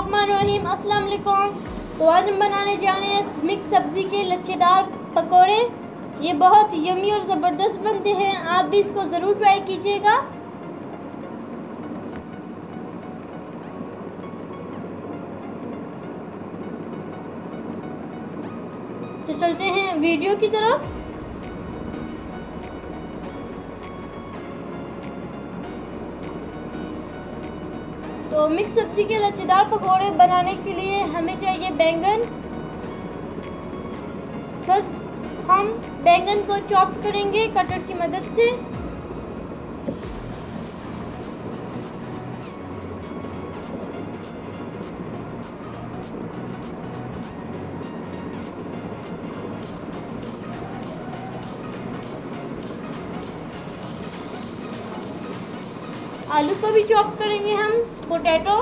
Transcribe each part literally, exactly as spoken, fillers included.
बिस्मिल्लाहिर्रहमानिर्रहीम। अस्सलाम वालेकुम। तो आज हम बनाने जा रहे हैं मिक्स सब्ज़ी के लच्छेदार पकोड़े। ये बहुत यम्मी और ज़बरदस्त बनते हैं, आप भी इसको ज़रूर ट्राई कीजिएगा। तो चलते हैं वीडियो की तरफ। तो मिक्स सब्ज़ी के लच्छेदार पकोड़े बनाने के लिए हमें चाहिए बैंगन। बस हम बैंगन को चॉप करेंगे कटर की मदद से। आलू को भी चॉप करेंगे हम, पोटैटो।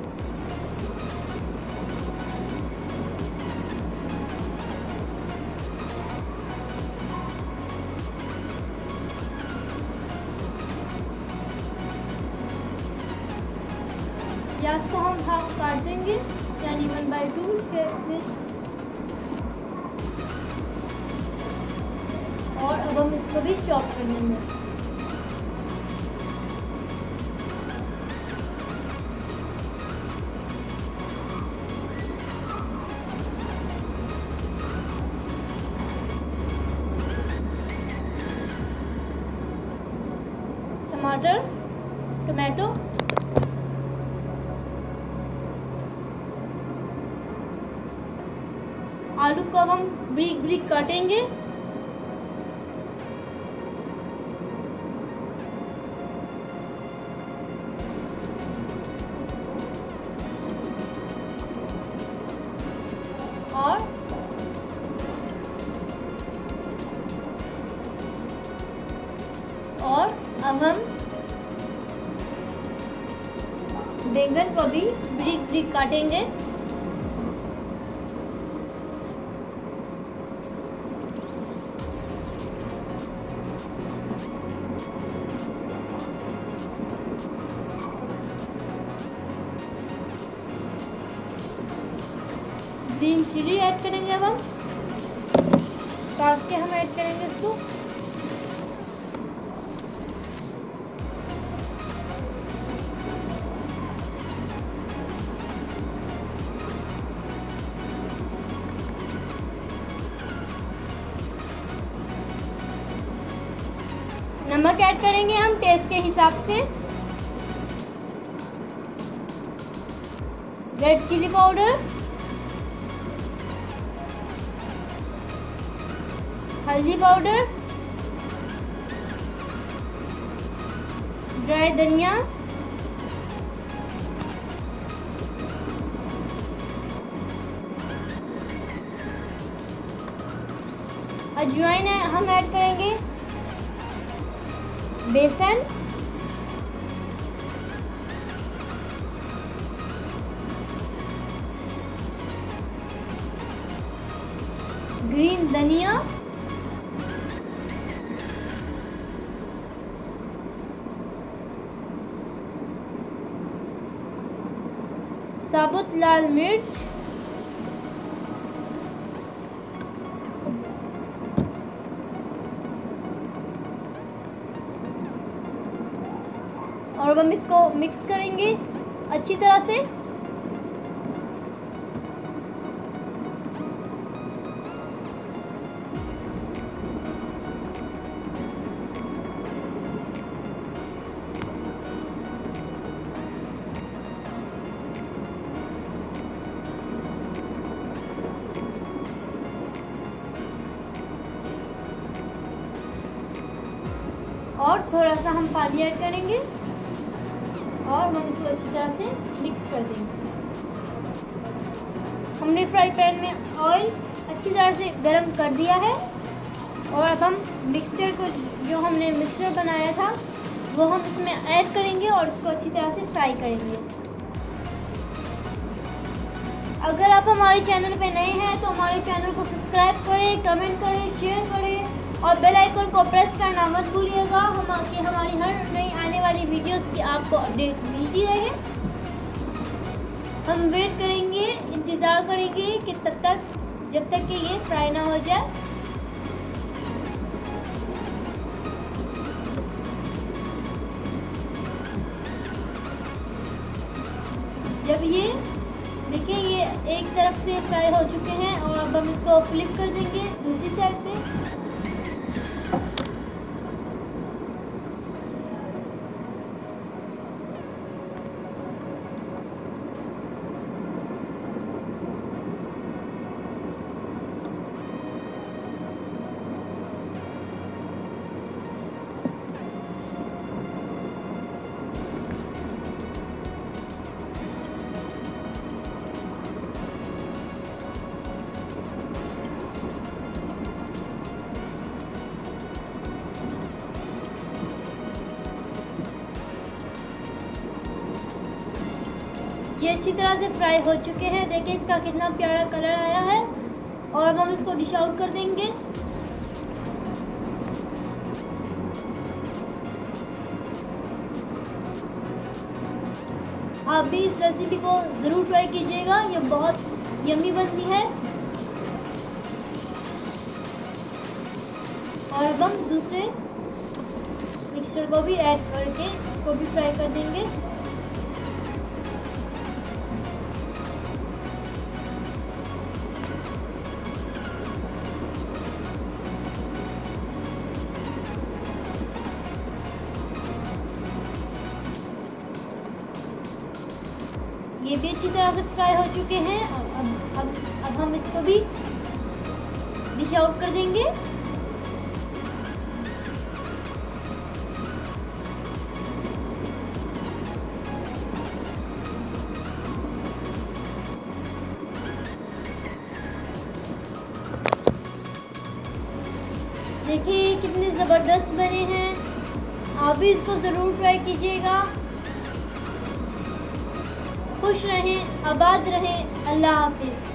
प्याज को हम हाफ काट देंगे, यानी वन बाई टू के। और अब हम इसको भी चॉप कर लेंगे। टमाटर, टमाटो, आलू को हम ब्रिक ब्रिक काटेंगे। और और अब हम बैंगन को भी ब्रिक ब्रिक काटेंगे। ग्रीन चिली ऐड करेंगे, अब हम काट के हम ऐड करेंगे इसको। नमक ऐड करेंगे हम टेस्ट के हिसाब से। रेड चिली पाउडर, हल्दी पाउडर, ड्राई धनिया, अजवाइन हम ऐड करेंगे, बेसन, ग्रीन धनिया, साबुत लाल मिर्च, और अब हम इसको मिक्स करेंगे अच्छी तरह से। और थोड़ा सा हम पानी ऐड करेंगे और हम इसको अच्छी तरह से मिक्स कर देंगे। हमने फ्राई पैन में ऑयल अच्छी तरह से गरम कर दिया है और अब हम मिक्सचर को, जो हमने मिक्सचर बनाया था, वो हम इसमें ऐड करेंगे और इसको अच्छी तरह से फ्राई करेंगे। अगर आप हमारे चैनल पे नए हैं तो हमारे चैनल को सब्सक्राइब करें, कमेंट करें, शेयर करें और बेल आइकन को प्रेस करना मत भूलिएगा, हम आके हमारी हर नई आने वाली वीडियोस की आपको अपडेट मिलती रहे। हम वेट करेंगे, इंतज़ार करेंगे कि तब तक जब तक कि ये फ्राई ना हो जाए। जब ये देखिए ये एक तरफ से फ्राई हो चुके हैं और अब हम इसको फ्लिप कर देंगे दूसरी साइड पे। ये अच्छी तरह से फ्राई हो चुके हैं। देखिए इसका कितना प्यारा कलर आया है और अब हम इसको डिश आउट कर देंगे। आप भी इस रेसिपी को ज़रूर ट्राई कीजिएगा, ये बहुत यम्मी बनती है। और अब हम दूसरे मिक्सचर को भी ऐड करके इसको भी फ्राई कर देंगे। ये भी अच्छी तरह से फ्राई हो चुके हैं और अब अब अब हम इसको भी डिश आउट कर देंगे। देखिए कितने ज़बरदस्त बने हैं, आप भी इसको ज़रूर ट्राई कीजिएगा। खुश रहें, आबाद रहें। अल्लाह हाफिज़।